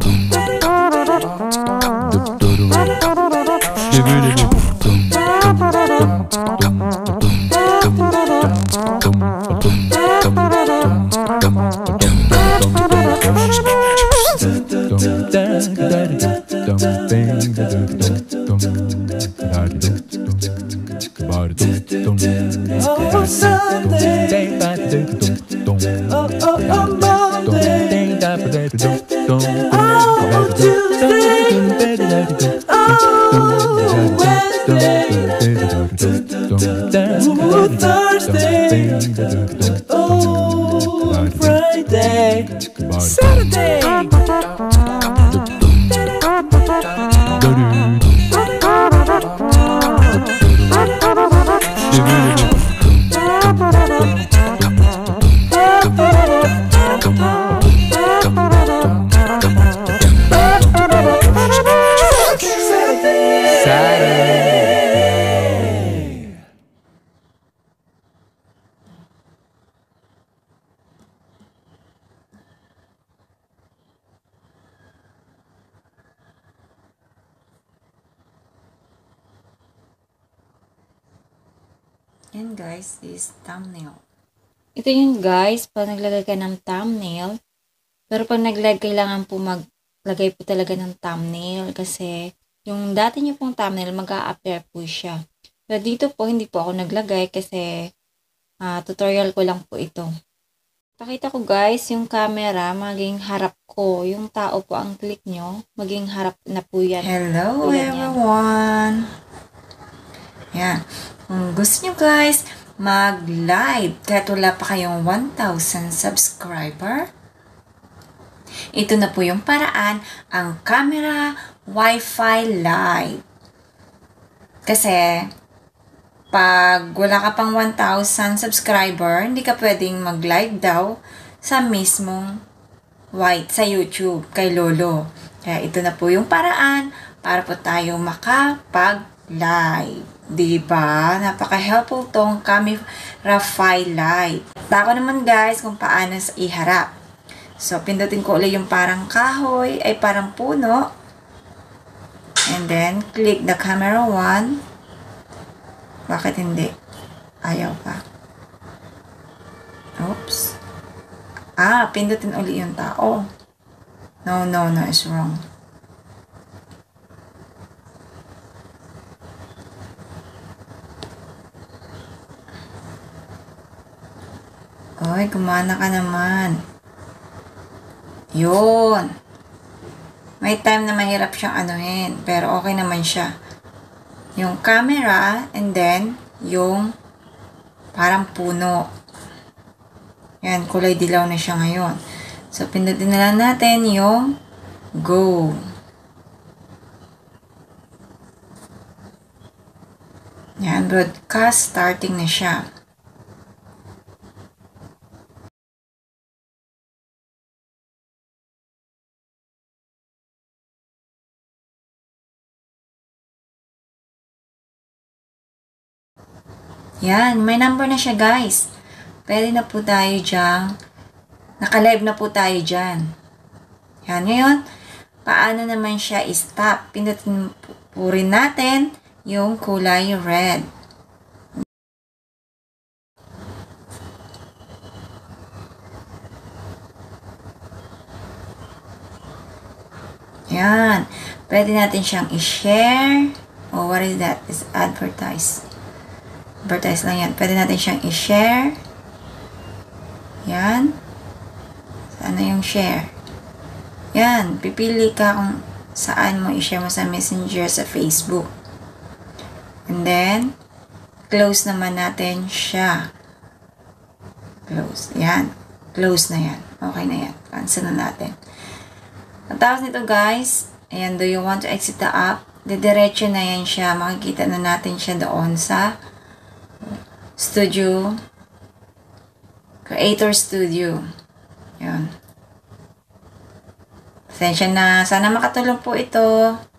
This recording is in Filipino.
Friday, Saturday. Yan guys, is thumbnail. Ito yun guys, pag naglagay ka ng thumbnail, pero pag kailangan po maglagay po talaga ng thumbnail kasi yung dati nyo pong thumbnail, mag-a-appear po siya. Pero dito po, hindi po ako naglagay kasi tutorial ko lang po ito. Pakita ko guys, yung camera, maging harap ko. Yung tao po ang click nyo, maging harap na po yan. Hello everyone! Yan. Kung gusto nyo guys, mag-live kahit wala pa kayong 1,000 subscriber, ito na po yung paraan, ang camera Wi-Fi live. Kasi, pag wala ka pang 1,000 subscriber, hindi ka pwedeng mag-live daw sa mismong sa YouTube kay Lolo. Kaya ito na po yung paraan para po tayo makapag-live. Diba? Napaka-helpful tong camera file light. Tako naman guys kung paano iharap. So, pindutin ko ulit yung parang kahoy, ay parang puno. And then, click the camera 1. Bakit hindi? Ayaw pa. Oops. Pindutin ulit yung tao. No, it's wrong. Oy, gumana ka naman. Yun. May time na mahirap siyang anuhin, pero okay naman siya. Yung camera, and then, yung parang puno. Yan, kulay dilaw na siya ngayon. So, pindutin na lang natin yung go. Yan, broadcast starting na siya. Yan, may number na siya guys. Pwede na po tayo dyan. Naka-live na po tayo dyan. Yan, ngayon, paano naman siya i-stop? Pindutin po rin natin yung kulay red. Yan. Pwede natin siyang i-share. Oh, what is that? It's advertise. Advertise lang yan. Pwede natin siyang i-share. Yan. Saan na yung share? Yan. Pipili ka kung saan mo i-share mo sa Messenger, sa Facebook. And then, close naman natin siya. Close. Yan. Close na yan. Okay na yan. Cancel na natin. Ang tawag nito guys, ayan, do you want to exit the app? Didiretso na yan siya. Makikita na natin siya doon sa Studio, Creator Studio. Yun. Pasensya na. Sana makatulong po ito.